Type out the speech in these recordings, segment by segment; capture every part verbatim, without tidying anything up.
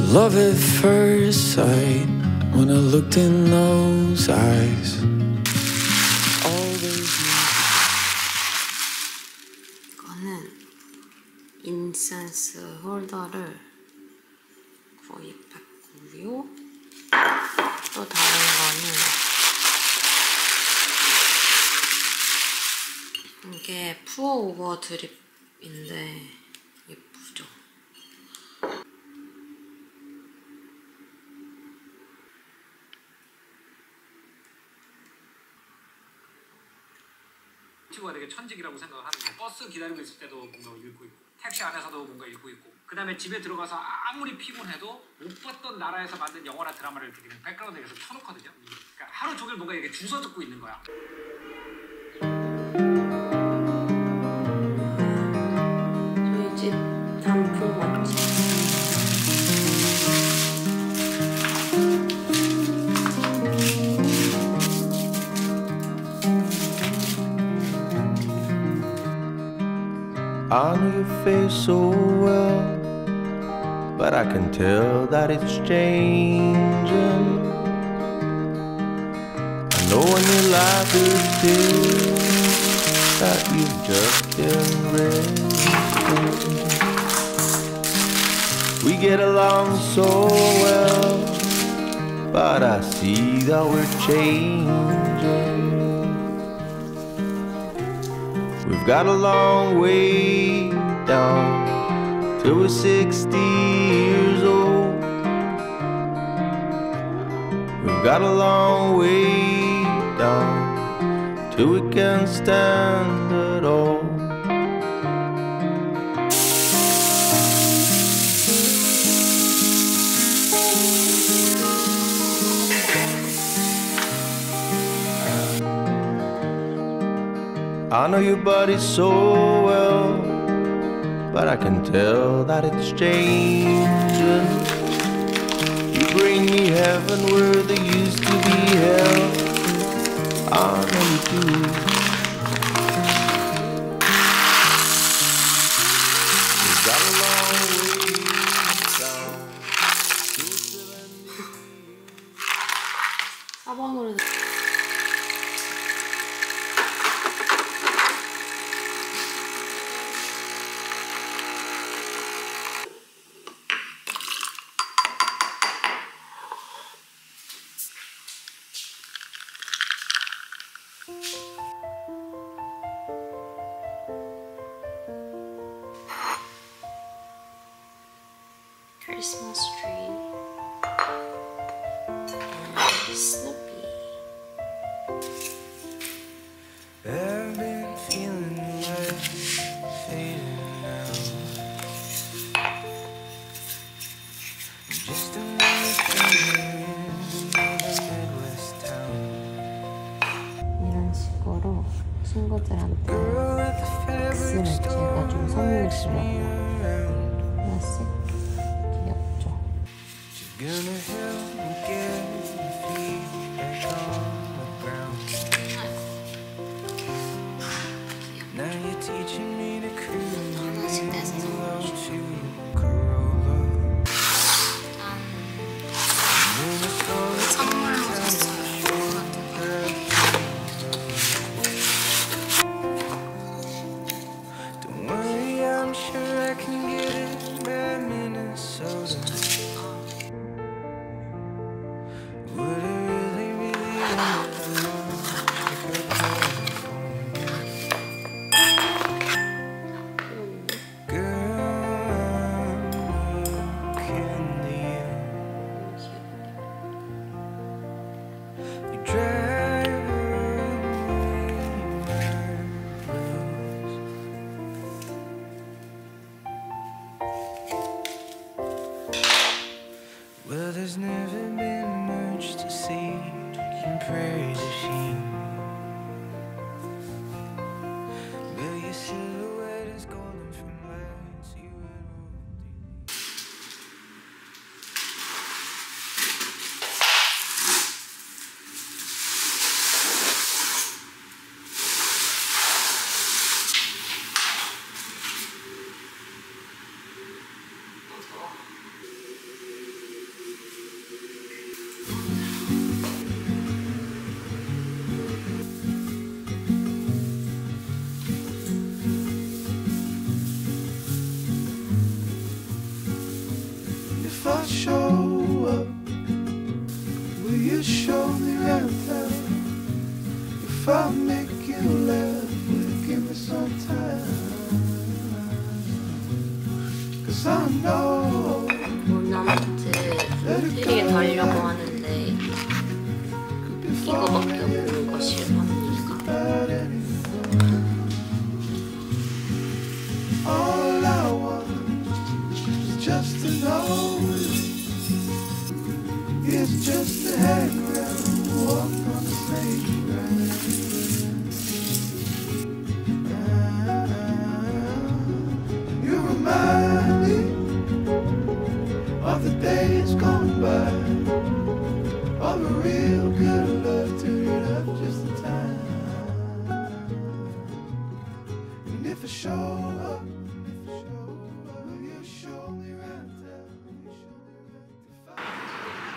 Love at first sight when I looked in those eyes. 이거는 인센스 홀더를 구입했고요. 또 다른 거는 이게 푸어 오버 드립인데 예쁘죠? 유튜브가 되게 천직이라고 생각을 하는데 버스 기다리고 있을 때도 뭔가 읽고 있고 택시 안에서도 뭔가 읽고 있고 그 다음에 집에 들어가서 아무리 피곤해도 못 봤던 나라에서 만든 영화나 드라마를 이렇게 그냥 백그라운드에 계속 켜놓거든요. 그러니까 하루 종일 뭔가 이렇게 주워 듣고 있는 거야. 저희 집 단풍 맛집. I know your face so well, but I can tell that it's changing. I know when your life is still that you've just been resting. We get along so well, but I see that we're changing. We've got a long way down till we're sixty years old. We've got a long way down till we can stand at all. I know your body so well, but I can tell that it's changing. You bring me heaven where there used to be hell. I know you do. You've got a long way down. 사 번으로 Christmas tree and Snoopy. I've been feeling like fading now. Just another finger in another Midwest town. 이런 식으로 친구들한테 X를 제가 좀 선물을 주려고요. 하나씩. Gonna help me get my feet back on the ground. Now you're teaching me to cruise without you, Corolla. 선물로 샀어요. Don't worry, I'm sure I can get it by Minnesota. Well, there's never been much to see compared to she. But your silhouette is golden from lights you had walked you show me right now? If I make you laugh, will you give me some time? Cause I know ornamen트 되게 달려고 하는데 이거밖에 없는 거 싫어합니까? all I want is just to know it's just to hang around, walk on the playground. You remind me of the days gone by, of a real good love to get up just in time. And if I show up, if I show up, will you show me right now? Will you show me right to find?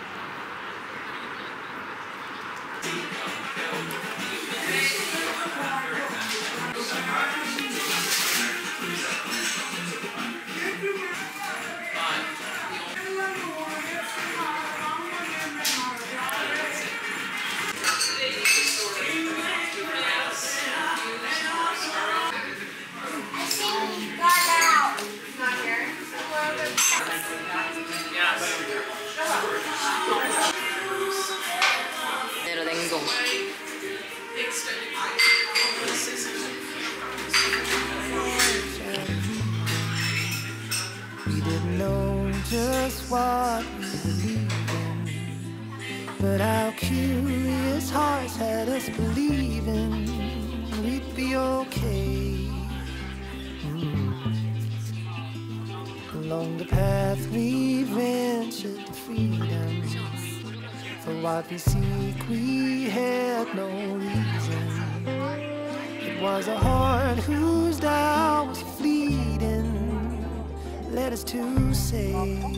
내로 냉동. We didn't know just what we believed in, but our curious hearts had us believing we'd be okay. Mm. Along the path we ventured to freedom. For what we seek we had no reason. It was a heart whose doubt was fleeting, led us to say,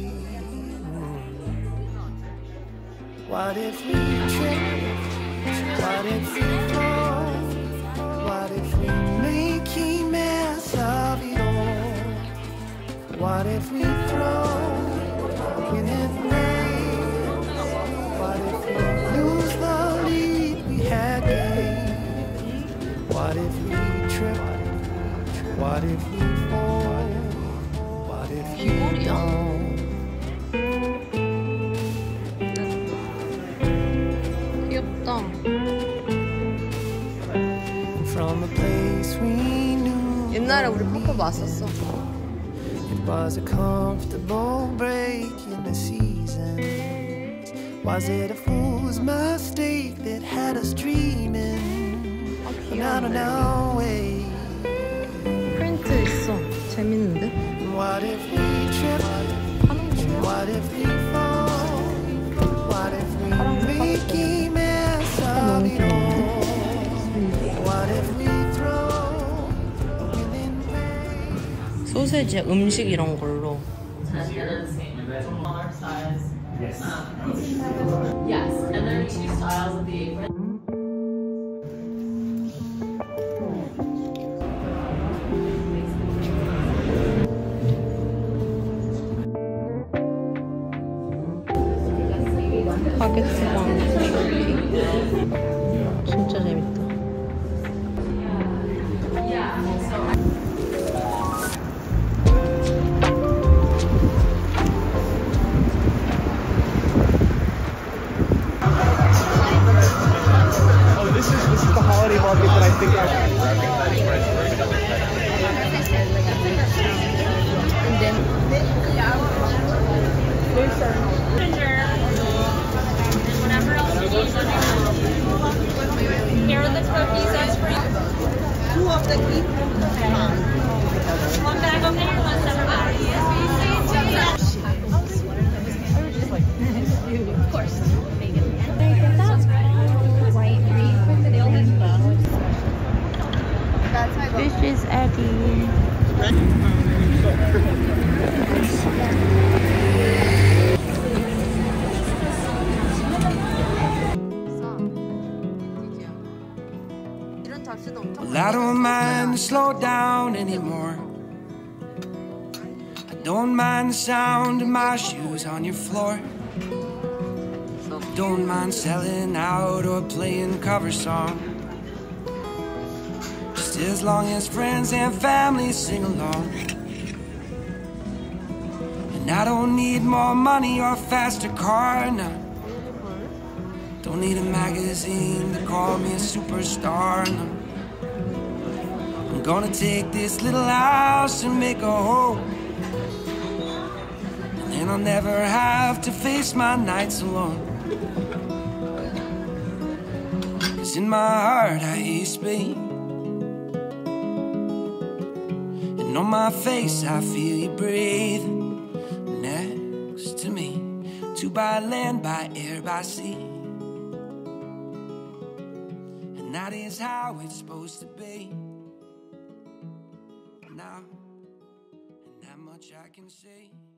what if we trip? What if we fall? What if we make a mess of it all? What if we throw in it rain? What if we lose the lead we had gained? What if we trip? What if we fall? What if we don't? 귀엽다. From a place we knew. 옛날에 우리 팝업 왔었어. It was a comfortable break in the season. Was it a fool's mistake that had us dreaming? Out on our way. 프린트 있어. 재밌는데? What if we trip? What if we fall? What if we make a mess of it all? What if we throw within rain? 소세지, 음식 이런 걸로. Yes, and there are two styles of the apron. 바게트랑 진짜 재밌다. Oh, this is this is the holiday market that I think I. And then Whatever else you need. Here are the cookies, that's for you. Two of the cookies. One bag of there, one separate bag. Of course. This is Eddie. Well, I don't mind to slow down anymore. I don't mind the sound of my shoes on your floor. don't mind selling out or playing cover songs, just as long as friends and family sing along. And I don't need more money or faster car, no. Don't need a magazine to call me a superstar, no. I'm gonna take this little house and make a home, and then I'll never have to face my nights alone. 'Cause in my heart I hear Spain, and on my face I feel you breathe next to me. Two by land, by air, by sea, and that is how it's supposed to be. Now, and that much I can say.